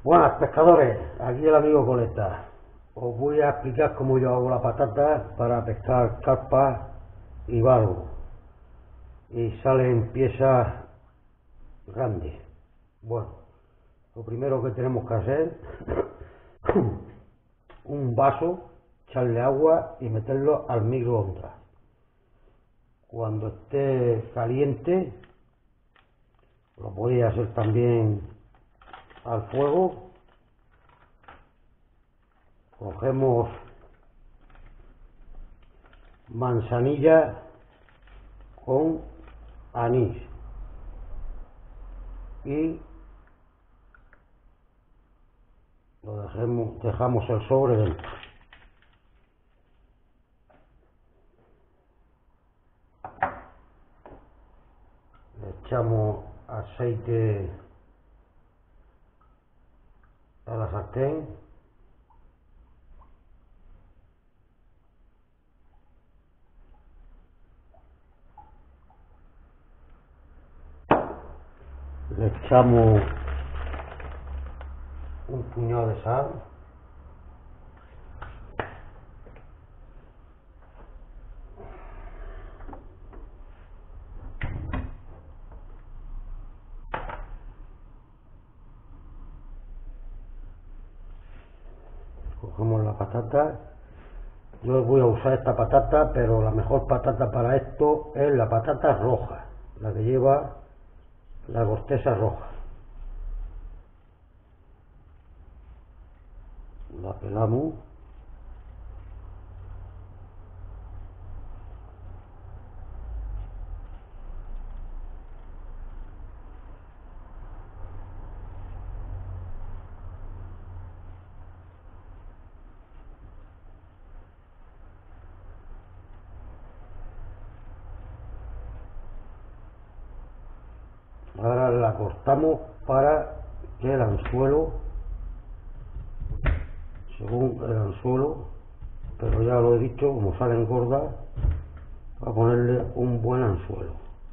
Buenas pescadores, aquí el amigo Coleta. Os voy a explicar cómo yo hago la patata para pescar carpa y barbo. Y salen piezas grandes. Bueno, lo primero que tenemos que hacer, un vaso, echarle agua y meterlo al microondas. Cuando esté caliente, lo podéis hacer también al fuego. Cogemos manzanilla con anís y lo dejamos el sobre dentro. Le echamos aceite a la sartén. Le echamos un puñado de sal. Cogemos la patata. Yo voy a usar esta patata, pero la mejor patata para esto es la patata roja, la que lleva la corteza roja. La pelamos. Ahora la cortamos para que el anzuelo, según el anzuelo, pero ya lo he dicho, como salen gordas, para ponerle un buen anzuelo.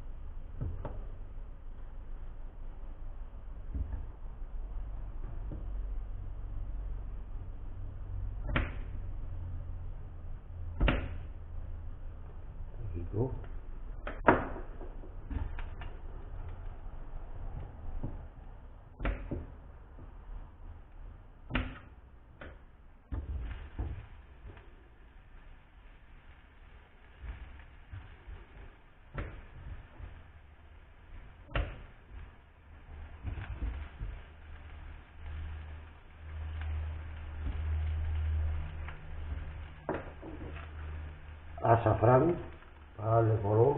Azafrán para darle color.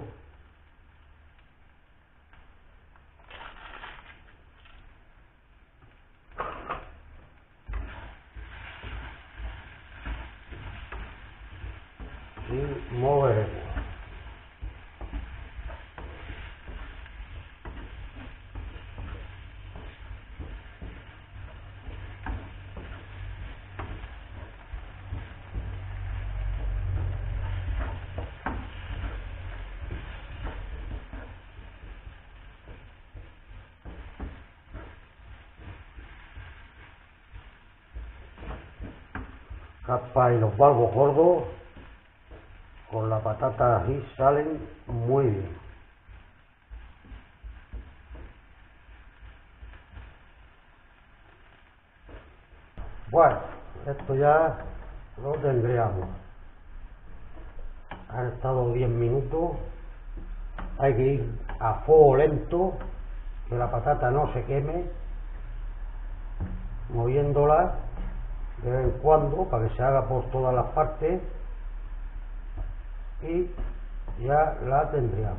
Y moveremos. Carpa y los barbos gordos con la patata así salen muy bien. Bueno, esto ya lo tendríamos. Han estado 10 minutos. Hay que ir a fuego lento, que la patata no se queme, moviéndola de vez en cuando para que se haga por todas las partes, y ya la tendríamos.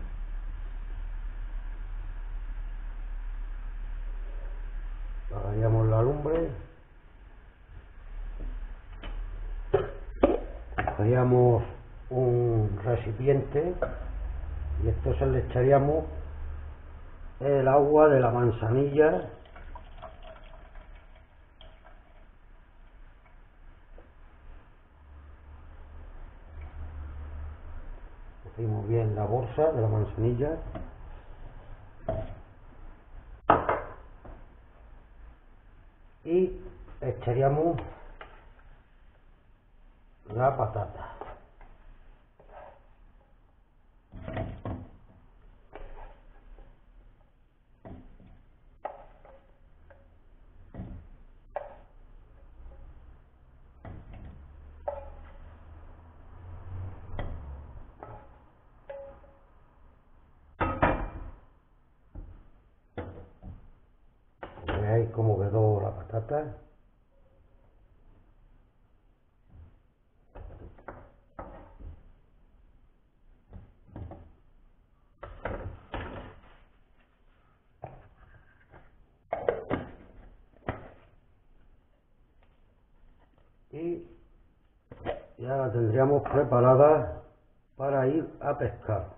Apagaríamos la lumbre, cogeríamos un recipiente y entonces le echaríamos el agua de la manzanilla. Cogimos bien la bolsa de la manzanilla. y echaríamos la patata. Veis cómo quedó la patata. Y ya la tendríamos preparada para ir a pescar.